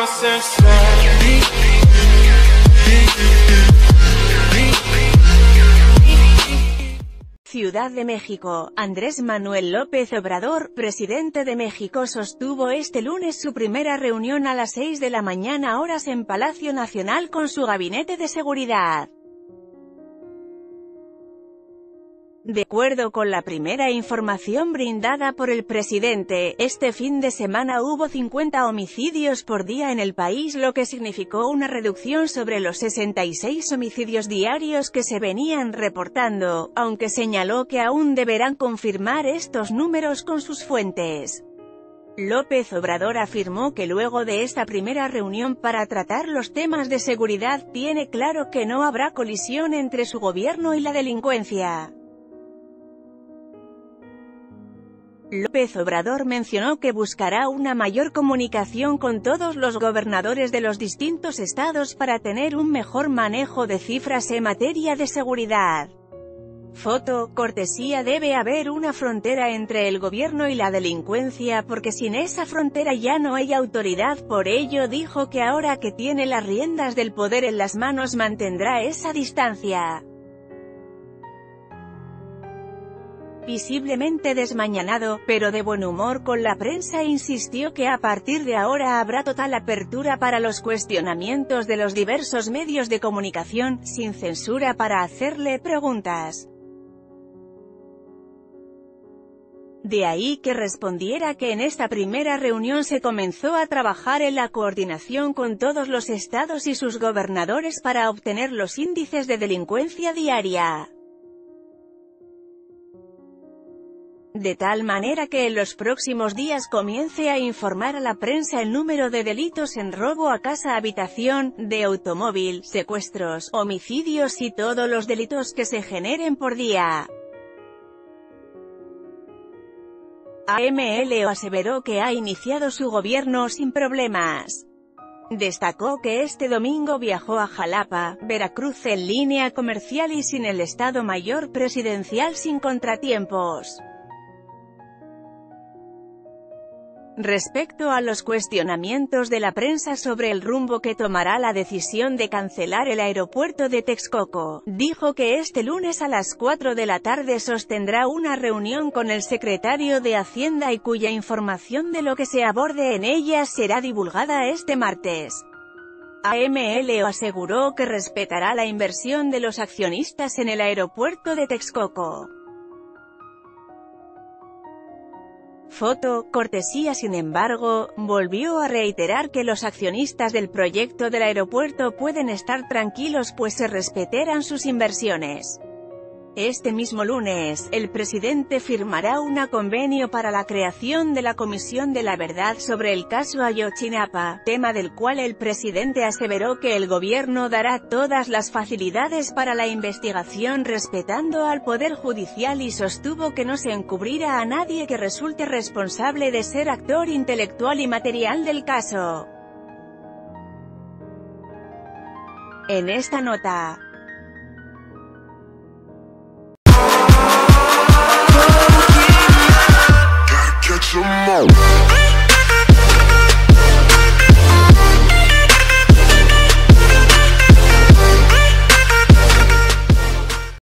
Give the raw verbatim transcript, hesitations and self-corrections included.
Ciudad de México. Andrés Manuel López Obrador, presidente de México, sostuvo este lunes su primera reunión a las seis de la mañana horas en Palacio Nacional con su gabinete de seguridad. De acuerdo con la primera información brindada por el presidente, este fin de semana hubo cincuenta homicidios por día en el país, lo que significó una reducción sobre los sesenta y seis homicidios diarios que se venían reportando, aunque señaló que aún deberán confirmar estos números con sus fuentes. López Obrador afirmó que luego de esta primera reunión para tratar los temas de seguridad, tiene claro que no habrá colisión entre su gobierno y la delincuencia. López Obrador mencionó que buscará una mayor comunicación con todos los gobernadores de los distintos estados para tener un mejor manejo de cifras en materia de seguridad. Foto, cortesía. Debe haber una frontera entre el gobierno y la delincuencia porque sin esa frontera ya no hay autoridad. Por ello dijo que ahora que tiene las riendas del poder en las manos mantendrá esa distancia. Visiblemente desmañanado, pero de buen humor con la prensa, insistió que a partir de ahora habrá total apertura para los cuestionamientos de los diversos medios de comunicación, sin censura para hacerle preguntas. De ahí que respondiera que en esta primera reunión se comenzó a trabajar en la coordinación con todos los estados y sus gobernadores para obtener los índices de delincuencia diaria. De tal manera que en los próximos días comience a informar a la prensa el número de delitos en robo a casa, habitación, de automóvil, secuestros, homicidios y todos los delitos que se generen por día. A M L O aseveró que ha iniciado su gobierno sin problemas. Destacó que este domingo viajó a Jalapa, Veracruz en línea comercial y sin el Estado Mayor Presidencial sin contratiempos. Respecto a los cuestionamientos de la prensa sobre el rumbo que tomará la decisión de cancelar el aeropuerto de Texcoco, dijo que este lunes a las cuatro de la tarde sostendrá una reunión con el secretario de Hacienda y cuya información de lo que se aborde en ella será divulgada este martes. A M L O aseguró que respetará la inversión de los accionistas en el aeropuerto de Texcoco. Foto, cortesía. Sin embargo, volvió a reiterar que los accionistas del proyecto del aeropuerto pueden estar tranquilos pues se respetarán sus inversiones. Este mismo lunes, el presidente firmará un convenio para la creación de la Comisión de la Verdad sobre el caso Ayotzinapa, tema del cual el presidente aseveró que el gobierno dará todas las facilidades para la investigación respetando al Poder Judicial y sostuvo que no se encubrirá a nadie que resulte responsable de ser actor intelectual y material del caso. En esta nota,